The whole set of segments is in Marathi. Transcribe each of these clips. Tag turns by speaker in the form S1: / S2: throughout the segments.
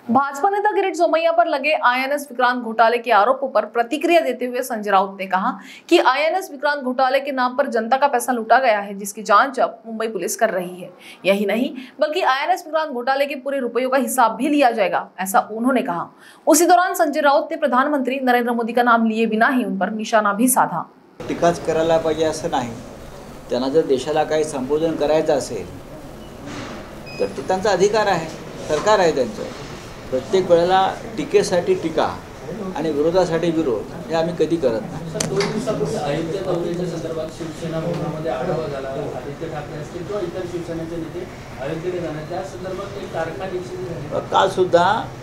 S1: भाजपा नेता किरीट सोमैया पर लगे आईएनएस विक्रांत घोटाले के आरोपों पर प्रतिक्रिया देते हुए संजय राउत ने कहा कि आईएनएस विक्रांत घोटाले के नाम पर जनता का पैसा लूटा गया है, जिसकी जांच अब मुंबई पुलिस कर रही है। यही नहीं बल्कि आईएनएस विक्रांत घोटाले के पूरे रुपयों का हिसाब भी लिया जाएगा, ऐसा उन्होंने कहा। उसी दौरान संजय राउत ने प्रधानमंत्री नरेंद्र मोदी का नाम लिए बिना ही उन पर निशाना भी साधा।
S2: टीकाच करायला पाहिजे असं नाही, त्यांना जर देशाला काही संबोधन करायचं असेल तर ते त्यांचा अधिकार आहे, सरकार आहे त्यांचं। प्रत्येक वेळेला टीकेसाठी टीका आणि विरोधासाठी विरोध हे आम्ही कधी करत नाही।
S3: सर, 2 दिवसापूर्वी अयोध्या दौऱ्याच्या संदर्भात शिवसेना भवनामध्ये आढावा झाला, आदित्य ठाकरे असतील किंवा इतर शिवसेनेचे नेते अयोध्येला जाणार, त्या संदर्भात एक तारखा निश्चित झाली।
S2: काल सुद्धा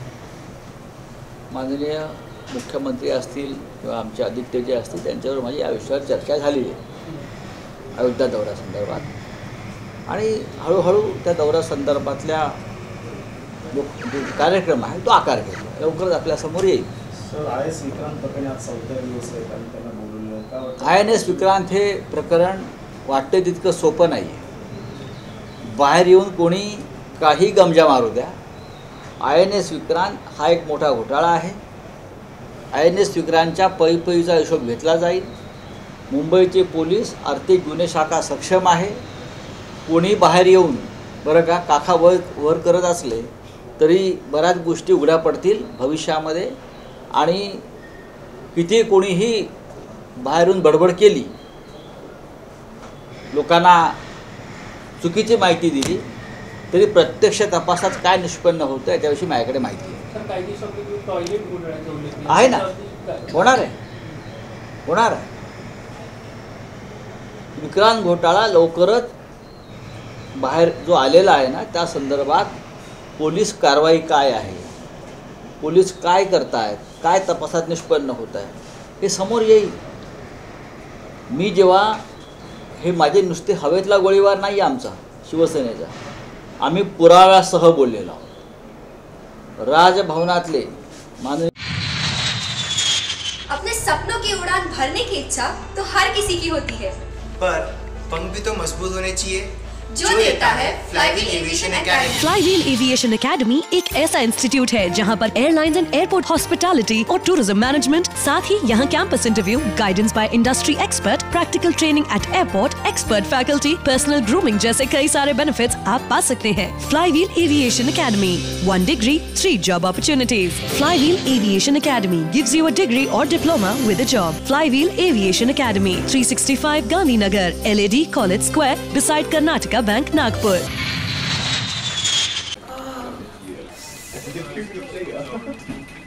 S2: माननीय मुख्यमंत्री असतील किंवा आमचे आदित्य जे असतील त्यांच्यावर माझी या विषयावर चर्चा झाली आहे अयोध्या दौऱ्या संदर्भात, आणि हळूहळू त्या दौऱ्या संदर्भातल्या जो कार्यक्रम आहे तो आकार घेतो, लवकरच आपल्या समोर येईल। आयएनएस विक्रांत हे प्रकरण वाटते तितकं सोपं नाही आहे। बाहेर येऊन कोणी काही गमजा मारू द्या, आयएनएस विक्रांत हा एक मोठा घोटाळा आहे। आयएनएस विक्रांतच्या पैपैचा हिशोब घेतला जाईल। मुंबईचे पोलीस आर्थिक गुन्हे शाखा सक्षम आहे। कोणी बाहेर येऊन बरं का काखा वर करत असले तरी बऱ्याच गोष्टी उघड्या पडतील भविष्यामध्ये, आणि किती कोणीही बाहेरून बडबड केली, लोकांना चुकीची माहिती दिली तरी प्रत्यक्ष तपासात काय निष्पन्न होतं याच्याविषयी माझ्याकडे माहिती आहे ना। होणार आहे विक्रांत घोटाळा लवकरच बाहेर जो आलेला आहे ना, त्या संदर्भात पोलीस कारवाई काय आहे, पोलीस काय करतायत, काय तपासात निष्पन्न होत आहे हे समोर येईल। मी जेव्हा हे माझे नुसते हवेतला गोळीबार नाही आमचा शिवसेनेचा, आम्ही पुराव्यासह बोललेलो आहोत। राजभवनातले माननीय
S4: अपने सपनों की उड़ान भरने की इच्छा तो हर किसी की होती है,
S5: पर पंख भी तो मजबूत होने चाहिए
S4: जो देता है Flywheel Aviation Academy.
S6: Flywheel Aviation Academy एक ऐसा इंस्टीट्यूट है जहां पर एयरलाइंस एंड एयरपोर्ट हॉस्पिटैलिटी और टूरिज्म मैनेजमेंट, साथ ही यहां campus interview, guidance by industry expert, practical training at airport, expert faculty, personal grooming जैसे कई सारे बेनिफिट्स आप पा सकते हैं। Flywheel Aviation Academy, 1 degree, 3 job opportunities। Flywheel Aviation Academy gives you a degree or diploma with a job। Flywheel Aviation academy, 365 Gandhinagar, LAD College Square, beside Karnataka bank, Nagpur.